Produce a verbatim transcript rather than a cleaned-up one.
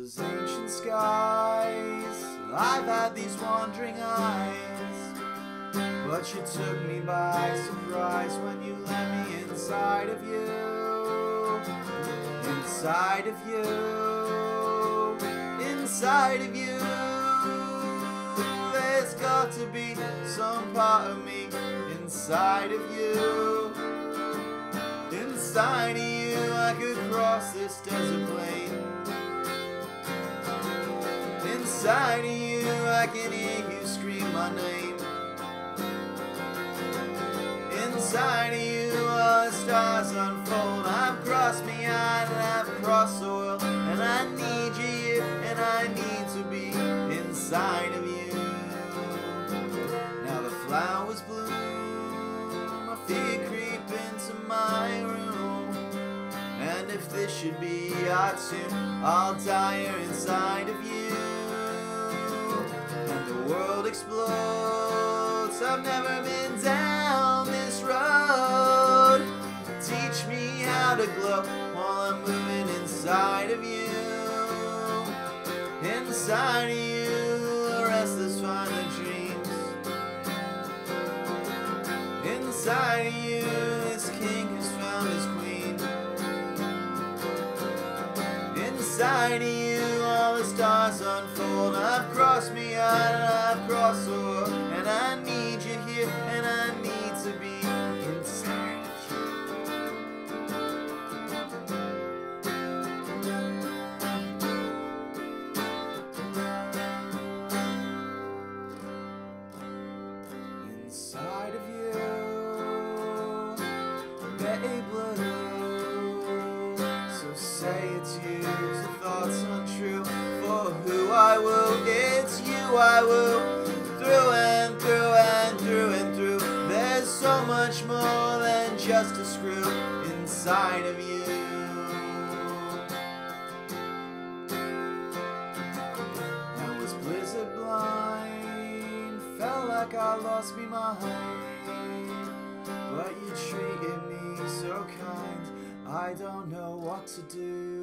those ancient skies. I've had these wandering eyes, but you took me by surprise when you let me inside of you, inside of you, inside of you. There's got to be some part of me inside of you. Inside of you, I could cross this desert plain. Inside of you, I can hear you scream my name. Inside of you, all the stars unfold. I've crossed beyond and I've crossed the world, and I need you here, and I need to be inside of you. Now the flowers bloom, I feel you creep into my room, and if this should be our tune, I'll die here inside of you. And the world explodes. I've never been down this road. Teach me how to glow while I'm moving inside of you. Inside of you, a restless find of dreams. Inside of you, this king has found his queen. Inside of you, all the stars unfold. I've crossed beyond and I've crossed the world, and I need you here, and I need to be inside of you. Inside of you, babe blue. So say it's you, the thoughts untrue. For who I will, it's you I will. Through and through and through and through. There's so much more than just a screw inside of you. I was blizzard blind, felt like I lost me mind, but you treated me so kind. I don't know what to do.